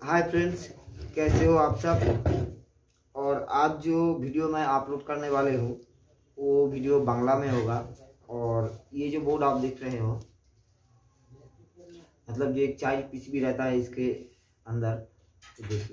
Hi friends, कैसे हो आप सब। और आज जो वीडियो मैं अपलोड करने वाले हूँ वो वीडियो बांग्ला में होगा। और ये जो बोर्ड आप देख रहे हो, मतलब जो एक चाइल्ड पीसीबी रहता है इसके अंदर, तो देखिए,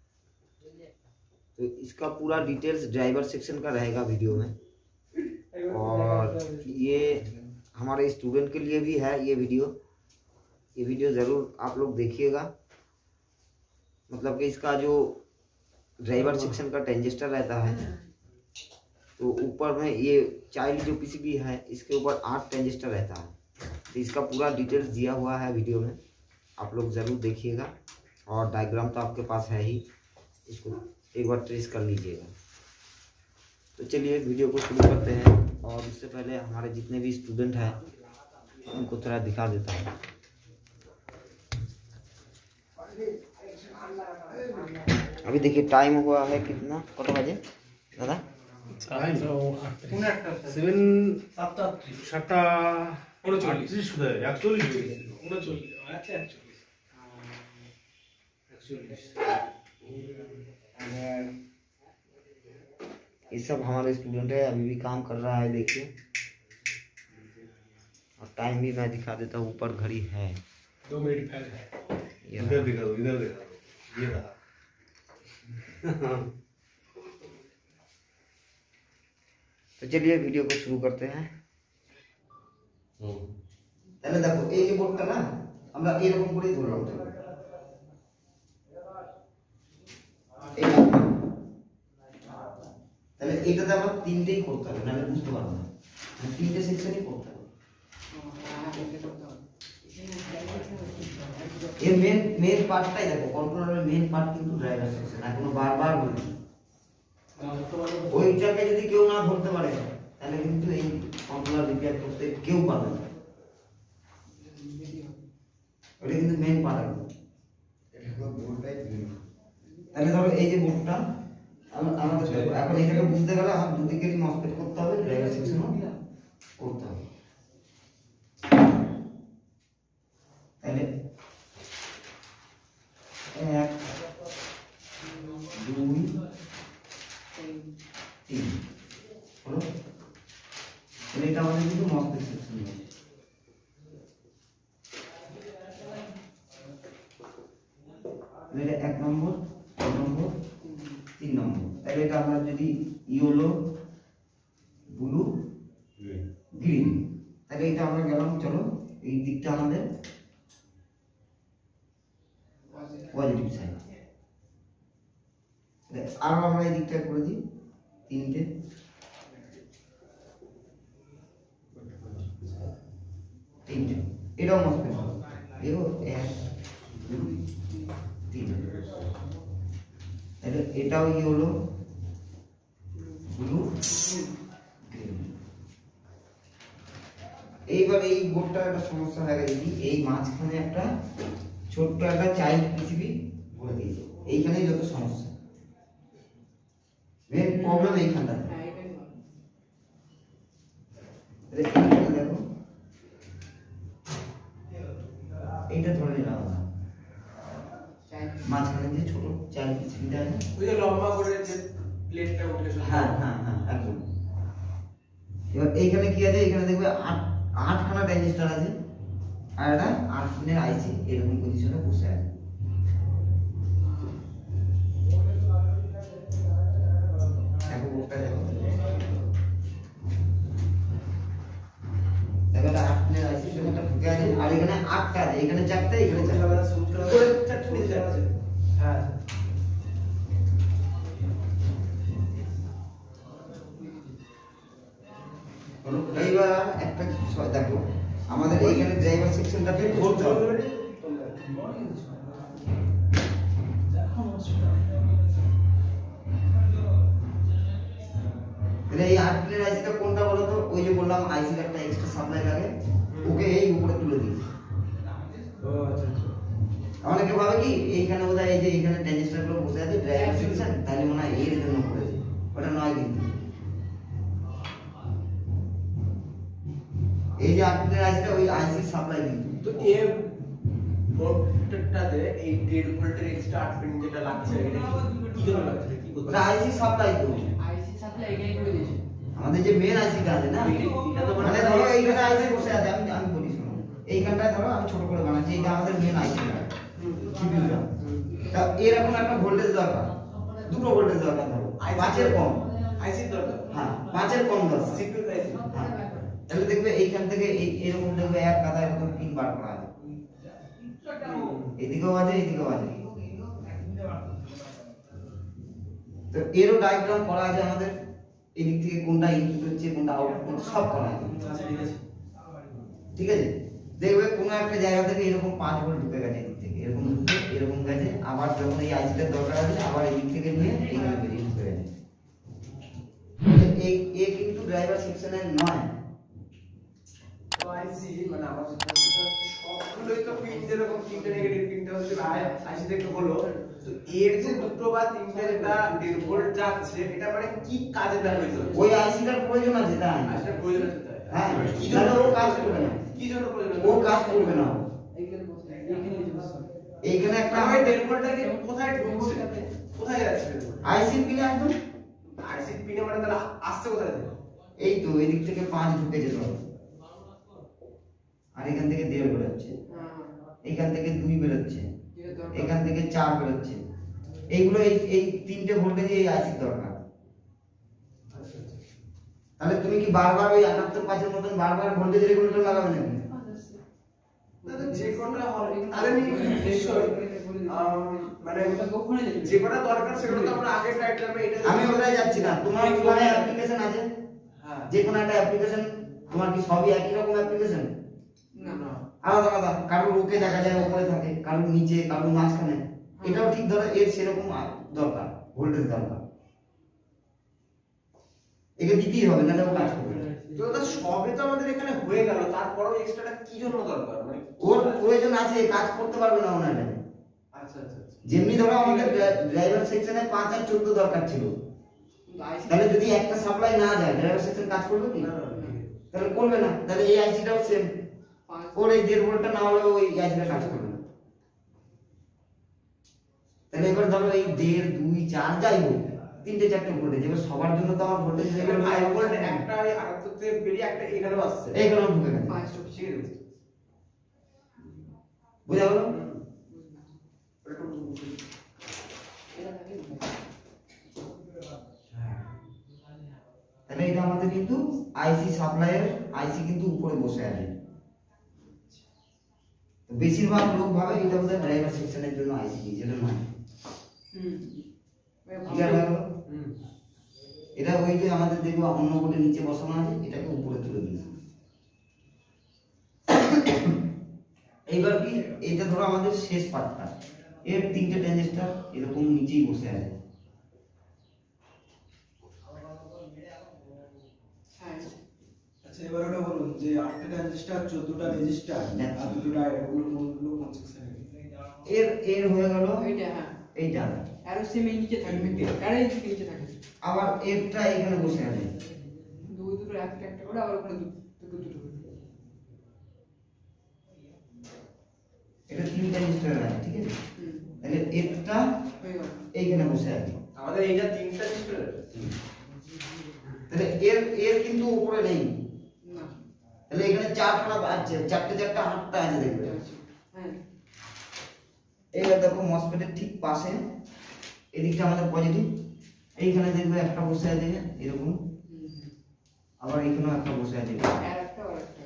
तो इसका पूरा डिटेल्स ड्राइवर सेक्शन का रहेगा वीडियो में। और ये हमारे स्टूडेंट के लिए भी है ये वीडियो ज़रूर आप लोग देखिएगा। मतलब कि इसका जो ड्राइवर सेक्शन का ट्रांजिस्टर रहता है, तो ऊपर में ये चाइल्ड जो पीसीबी है इसके ऊपर 8 ट्रांजिस्टर रहता है। तो इसका पूरा डिटेल्स दिया हुआ है वीडियो में, आप लोग ज़रूर देखिएगा। और डायग्राम तो आपके पास है ही, इसको एक बार ट्रेस कर लीजिएगा। तो चलिए वीडियो को शुरू करते हैं। और उससे पहले हमारे जितने भी स्टूडेंट हैं उनको थोड़ा दिखा देता हूँ। अभी देखिए टाइम हुआ है कितना, कत बजे दादा? 7:38। ये सब हमारे स्टूडेंट है, अभी भी काम कर रहा है, देखिए। और टाइम भी मैं दिखा देता हूँ, ऊपर घड़ी है 2 मिनट पहले है। इधर दिखा दो ये रहा। तो चलिए वीडियो को शुरू करते हैं। তাহলে দেখো এই যে বোর্ডটা না, আমরা এরকম করেই ধরলাম। তাহলে এটাতে আমরা তিনটেই করতে হবে, নাহলে বুঝতে পারবো না। তিনটে সেকশনই করতে হবে। এর মেন পার্টটাই দেখো, কন্ট্রোলারের মেন পার্ট কিন্তু ড্রাইভার সেকশন। এখনো বারবার বলি, ওইটাকে যদি কেউ না ধরতে পারে তাহলে কিন্তু এই কন্ট্রোলার রিপেয়ার করতে কেউ পারবে না। ওটা কিন্তু মেন পার্ট। তাহলে ধরো এই যে বোর্ডটা আমাদের এখন এটাকে বুঝতে গেলে আমার দুদিকেরই মসফেট করতে হবে, ড্রাইভার সেকশনও করতে হবে। তাহলে 1 2 3 হলো। তাহলে এটা আমাদের কিন্তু মসফেট সেকশন হবে। তাহলে 1 নম্বর 2 নম্বর 3 নম্বর। তাহলে এটা আমরা যদি ইয়েলো ব্লু গ্রিন, তাহলে এটা আমরা গেলাম। চলো এই দিকটা আমাদের পজিটিভ সাইড। আর আমরা এই দিকটা করে দিই তিনটে। এটাও মসফেট হবে। এও 1 2 3। তাহলে এটাও ইয়েলো ব্লু গ্রিন। এইবার এই বোর্ডটার একটা সমস্যা হয়ে গেছে, এই মাঝখানে একটা ছোট্ট একটা চাইল্ড পিসিবি করে দিয়েছে। এইখানেই যত সমস্যা, মেন প্রবলেম এইখানটা। দেখো এইটা ধরে নিলাম, মাঝখানে যে ছোট চাইল্ড পিসিবিটা আছে, ওই যে লম্বা করে যে প্লেটটা উঠে। হ্যাঁ হ্যাঁ হ্যাঁ একদম। এবার এইখানে কি আছে, এখানে দেখবে 8খানা ট্রানজিস্টর আছে আর একটা 8 পিনের আইসি এরকম পজিশনে বসে আছে। দেখো বোর্ডটা দেখো, দেখো 8 পিনের আইসি সেখানে ঢুকে আছে। আর এখানে 8টা আছে, এখানে 4টা, এখানে 4টা সুইচ করা আছে, 4টা নিচে আছে। হ্যাঁ এইবার একটা বিষয় দেখো, আমাদের এইখানে ড্রাইভার সেকশনটাকে ধরতে হবে। তাহলে এই 8 পিনের আইসিটা কোনটা বলো তো? ওই যে বললাম আইসির একটা এক্সট্রা সাপ্লাই লাগে, ওকে এই উপরে তুলে দিয়েছি। ও আচ্ছা আচ্ছা। অনেকে ভাবে কি এইখানে বোধহয় এই যে এইখানে ট্রানজিস্টরগুলো বসে আছে ড্রাইভার সেকশন, তাহলে মনে হয় এর জন্য করেছে। ওটা নয় কিন্তু। এই যে 8 পিনের আইসিটা ওই আইসির সাপ্লাই কিন্তু। তো এ মোটরটাতে এই 1.5 ভোল্টের এক্সট্রা 8 পিন যেটা লাগছে এটা কি জন্য লাগছে কি করতে ওটা আইসি সাপ্লাই করবে। আইসি সাপ্লাই এখানে করে দিয়েছে। আমাদের যে মেন আইসিটা আছে না, এটা তো মানে ধরো এইখানে আইসি বসে আছে, আমি বলি শোনো, এইখানটায় ধরো আমি ছোট করে বানাচ্ছি, এটা আমাদের মেন আইসিটা সিপিইউটা। তা এরকম একটা ভোল্টেজ দরকার, দুটো ভোল্টেজ দরকার, ধরো 5 এর কম আইসির দরকার। হ্যাঁ 5 এর কম দরকার সিপিইউ আইসি। হ্যাঁ, তাহলে দেখবে এইখান থেকে এরকম দেখবে এক কাদা এরকম পিন বার করা আছে, এদিকেও আছে এদিকেও আছে। তো এরও ডায়াগ্রাম করা আছে আমাদের, এদিক থেকে কোনটা ইনপুট হচ্ছে কোনটা আউটপুট সব করা আছে। ঠিক আছে, দেখবে কোনো একটা জায়গা থেকে এরকম 5 ভোল্ট ঢুকে গেছে, এদিক থেকে এরকম ঢুকে এরকম গেছে, আবার যখন এই আইসিটার দরকার আছে আবার এদিক থেকে নিয়ে এইখানে বেরিয়ে ঢুকে গেছে। এ কিন্তু ড্রাইভার সেকশনের নয়। তো আইসি মানে আমার যেটা সবগুলোই তো পিন যেরকম তিনটে নেগেটিভ তিনটে হচ্ছে আইসি থেকে হলো, তো এর যে দুটো বা তিনটে যেটা 1.5 ভোল্ট যাচ্ছে এটা মানে কি কাজে ব্যবহৃত হচ্ছে? ওই আইসিটার প্রয়োজন আছে তাই। আইসিটার প্রয়োজন আছে তাই। হ্যাঁ, কি তাহলে জন্য ও কাজ করবে না, কি জন্য প্রয়োজন? ও কাজ করবে না। এইখানে বসে এইখানে বসে এইখানে একটা আমার 1.5 ভোল্টটাকে কোথায় ঢুকছে? কোথায় যাচ্ছে? আইসি পিনে একদম আইসি পিনে মানে তাহলে আসছে কোথায় থেকে? এই তো এদিক থেকে 5 ঢুকে যেতে হবে, আর এখান থেকে 1.5 বেরোচ্ছে, এইখান থেকে 2 বেরোচ্ছে, এখান থেকে 4 বেরোচ্ছে। এইগুলো এই তিনটে ভোল্টেজ এই আইসি দরকার। তাহলে তুমি কি বারবার ওই 78 5 এর মতন বারবার ভোল্টেজ রেগুলেটর লাগাবে নাকি? তাহলে যে কোনটা হবে তাহলে নিশ্চয় মানে যে কোনটা দরকার সেগুলো তো আমরা আগে ডায়াগ্রামে এটা আমি ওটাই যাচ্ছি না। তোমার ফোনে অ্যাপ্লিকেশন আছে, হ্যাঁ যে কোনো একটা অ্যাপ্লিকেশন, তোমার কি সবই একই রকম অ্যাপ্লিকেশন? না না আলাদা আলাদা, কারোর রোকে দেখা যায় উপরে থাকে, কারোর নিচে, কারোর মাঝখানে। এটাও ঠিক ধরো এর সেরকম দরকার, ভোল্টেজ দরকার, একে দিতেই হবে, নাহলে ও কাজ করবে না। তো এটা সবই তো আমাদের এখানে হয়ে গেল, তারপরেও এক্সট্রাটা কি জন্য দরকার মানে ওর প্রয়োজন আছে, কাজ করতে পারবে না ওনার। আচ্ছা আচ্ছা যেমনি ধরো আমাদের ড্রাইভার সেকশনে 5 আর 14 দরকার ছিল, তাহলে যদি একটা সাপ্লাই না যায় ড্রাইভার সেকশন কাজ করবে কি? না না তাহলে করবে না। তাহলে এই আইসিটাও সেম, ওর এই 1.5 ভোল্টটা না হলে ওই আইসিটা কাজ করবে না। তাহলে এবার ধরো এই 1.5 2 4 যাই হোক, 3টে 4টে ভোল্টেজ, এবার সবার জন্য তো আমার ভোল্টেজ এবার লেভেল 5 ভোল্ট একটা আর থেকে বেরিয়ে একটা এখানেও আসছে, এইগুলো ঢুকে গেছে। 5টা ঠিক আছে বুঝা গেল? তাহলে এটা আমাদের কিন্তু আইসি সাপ্লাইয়ের আইসি কিন্তু উপরে বসে আছে। তো বেশিরভাগ লোক ভাবে এটা বোধহয় ড্রাইভার সেকশনের জন্য আইসি দিয়েছে, এটা নয়। ক্লিয়ার হয়ে গেল? এটা ওই যে আমাদের দেখবো অন্য বোর্ডের নিচে বসানো আছে, এটাকে উপরে তুলে দিয়েছে। এইবার কি, এটা ধরো আমাদের শেষ পার্টটা, এর 3টে ট্রানজিস্টর এরকম নিচেই বসে আছে। আচ্ছা এবার ওটা বলুন যে 8টা ট্রানজিস্টর 14টা রেজিস্টার আর দুটোটা ওগুলো কোন সেকশনে? এর হয়ে গেল এইটা হ্যাঁ এইটা, আরো সেম এই নিচে থাকবে, আরে এই নিচে থাকে আবার এরটা এখানে বসে আছে। দুটো একটা একটা করে আবার ওখানে দুটো এটা 3 ট্রানজিস্টর আছে, ঠিক আছে? তাহলে এরটা হয়ে গেল। এইখানে বসে আছে। আমাদের এইটা 3টা ডিসপ্লে। তাহলে এর কিন্তু উপরে নেই, না তাহলে এখানে 4খানা আছে, 4টে 8টা আছে দেখবে। হ্যাঁ এইবার দেখো মসফেটের ঠিক পাশে এদিকটা আমাদের পজিটিভ, এইখানে দেখবে একটা বসে আছে এরকম, আবার এইখানেও একটা বসে আছে, আর একটা আর একটা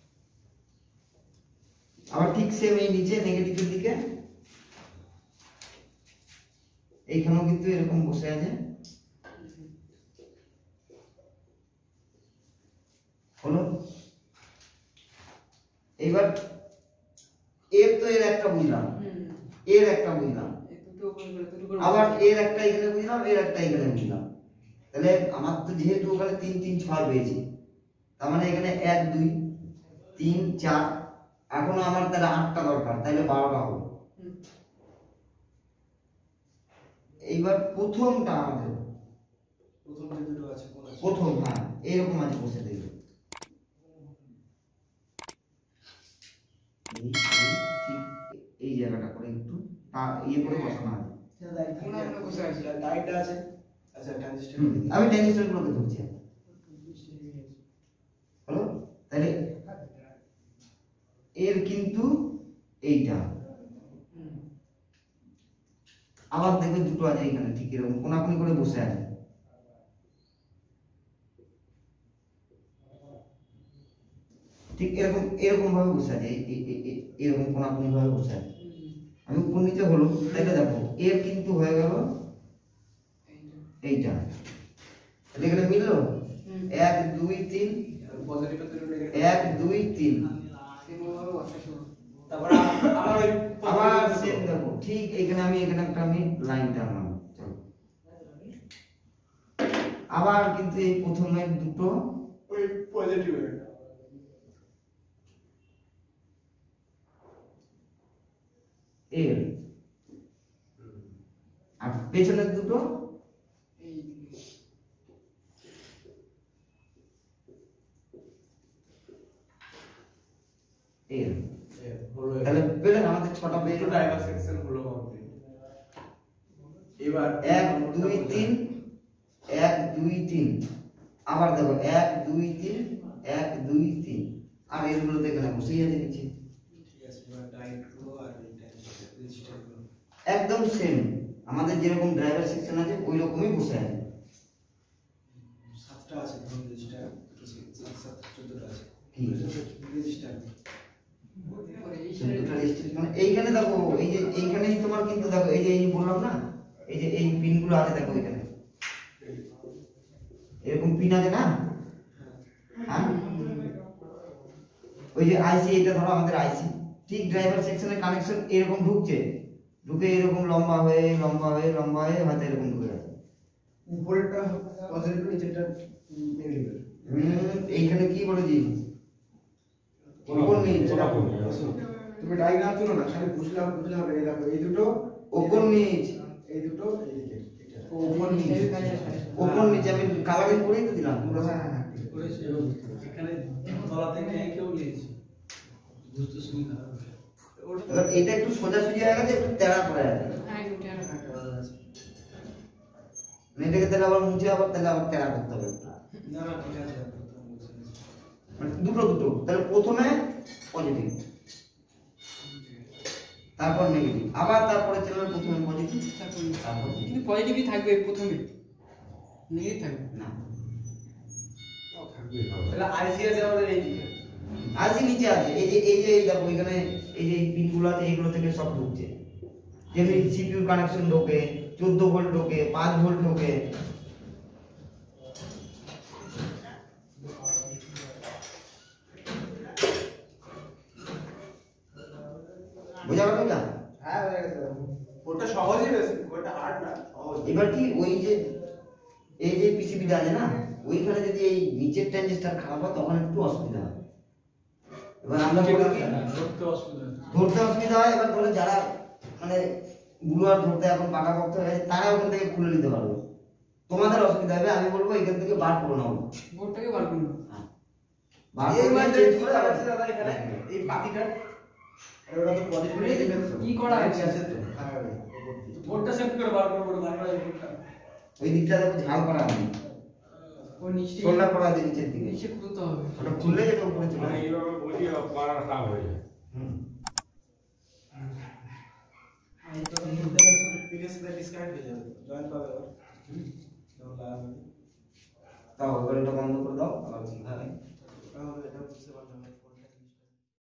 আবার ঠিক সেম এই নিচে নেগেটিভের দিকে এইখানেও কিন্তু এরকম বসে আছে। হলো? এইবার এর তো এর একটা বুঝলাম, এর একটা বুঝলাম, আবার এর একটা এখানে বুঝলাম, এর একটা এখানে বুঝলাম। তাহলে আমার তো যেহেতু ওখানে 3 3 6 পেয়েছি, তার মানে এখানে 1 2 3 4, এখনো আমার তাহলে 8টা দরকার, তাহলে 12টা হবে। এইবার প্রথমটা আমাদের প্রথম যে দুটো আছে কোন আছে? প্রথম, হ্যাঁ এইরকম আছে বসে দেখবে, এই জায়গাটা করে একটু ইয়ে করে বসানো হয়। লাইটটা আছে আচ্ছা ট্রানজিস্টর আমি ট্রানজিস্টর গুলোকে ধরছি হলো। তাহলে এর কিন্তু এইটা আবার দেখবে দুটো আছে এখানে ঠিক এরকম কোনাকুনি করে বসে আছে। ঠিক এরকম এরকম ভাবে বসে আছে এরকম কোনাকুনি ভাবে বসে আছে। আমি উপর নিচে হলো তাহলে দেখো এর কিন্তু হয়ে গেল এইটা। এখানে মিললো 1 2 3 পজিটিভ তো 1 2 3 তারপর আবার ওই আবার সেম দেখো ঠিক এখানে আমি এখানে একটা আমি লাইন টানলাম। চলো আবার কিন্তু এই প্রথমে দুটো ওই পজিটিভ এর আর পেছনের দুটো এর। তাহলে পেলেন আমাদের 6টা পেয়ে দুটো ড্রাইভার সেকশন হলো কমপ্লিট। এবার 1 2 3 1 2 3 আবার দেখো 1 2 3 1 2 3 আর এগুলো দেখে বসেই আছে নিচে ঠিক আছে। এবার ডাইট্রো আর রেজিস্টারগুলো একদম সেম আমাদের যেরকম ড্রাইভার সেকশন আছে ওই রকমই বসে আছে। 7টা আছে ধরুন রেজিস্টার দুটো 7 7 14টা আছে কি রেজিস্টার দুটো রেজিস্ট্রেশন মানে এইখানে দেখো এই যে এইখানেই তোমার কিন্তু দেখো এই যে এই বললাম না এই যে এই পিনগুলো আছে দেখো এখানে এরকম পিন আছে না। হ্যাঁ ওই যে আইসি এটা ধরো আমাদের আইসি ঠিক ড্রাইভার সেকশনের কানেকশন এরকম ঢুকছে ঢুকে এরকম লম্বা হয়ে লম্বা হয়ে লম্বা হয়ে হয়তো এরকম ঢুকে যাচ্ছে। উপরেরটা পজিটিভ নিচেরটা নেগেটিভ। এইখানে কি বলেছি উপর নিচ তুমি ডায়াগ্রাম তুলো না খালি বুঝলাম হবে। এই দেখো এই দুটো উপর নিচ এই দুটো এইদিকে এটা উপর নিচ উপর নিচ আমি কালারিং করেই তো দিলাম পুরো। হ্যাঁ হ্যাঁ করেছে এখানে তলা থেকে কেউ নিয়েছে বুঝতে সুবিধা হবে। এবার এটা একটু সোজাসুজি হয়ে গেছে একটু তেড়া করে আছে মানে এটাকে তাহলে আবার মুছে আবার তাহলে আবার তেড়া করতে হবে না না ঠিক আছে মানে দুটো দুটো তাহলে প্রথমে পজিটিভ তারপর নেগেটিভ আবার তারপরে চ্যানেল প্রথমে পজিটিভ তারপর কিন্তু পজিটিভই থাকবে প্রথমে, নেগেটিভ থাকবে না তাহলে আইসি আছে আমাদের এইদিকে। আইসি নিচে আছে এই যে দেখো এখানে এই যে পিনগুলো আছে এগুলো থেকে সব ঢুকছে যেমনি সিপিইউ কানেকশন ঢোকে 14 ভোল্ট ঢোকে 5 ভোল্ট ঢোকে। বুঝা গেল না? হ্যাঁ হয়ে গেছে। ওটা সহজই বেশি ওটা হার্ড না সহজ। এবার কি ওই যে এই যে পিসিবিটা আছে না ওইখানে যদি এই নিচের ট্রানজিস্টর খারাপ হয় তখন একটু অসুবিধা হয়। এবার আমরা বলি কি ধরতে অসুবিধা ধরতে অসুবিধা হয়। এবার ধরো যারা মানে গুরু আর ধরতে এখন পাকা করতে হয়ে গেছে তারা ওখান থেকে খুলে নিতে পারবে। তোমাদের অসুবিধা হবে আমি বলবো এখান থেকে বার করে নাও। বোর্ডটাকে বার করুন। বার এই করে মানে চেঞ্জ কি করে করা আবার আছে দাদা এখানে এই বাতিটা আর ওটা তো পজিটিভ নেগেটিভ তো কি করা আছে? আছে তো হ্যাঁ বোর্ডটা সেট করে বার করে বার করা বোর্ডটা ওই দিকটা দেখো ঝাল করা আছে ও নিচে সোল্ডার করা আছে নিচের দিকে নিচে খুলতে হবে। ওটা খুললে যেটা উপরে চলে আসবে। এইভাবে বলি করার কাজ হয়ে যায়। হুম পিএস থেকে ডিসকানেক্ট হয়ে যাবে জয়েন্ট পাবে আবার যখন লাগাবে তাও এবার এটা বন্ধ করে দাও আবার তাহলে এটা বুঝতে পারলাম না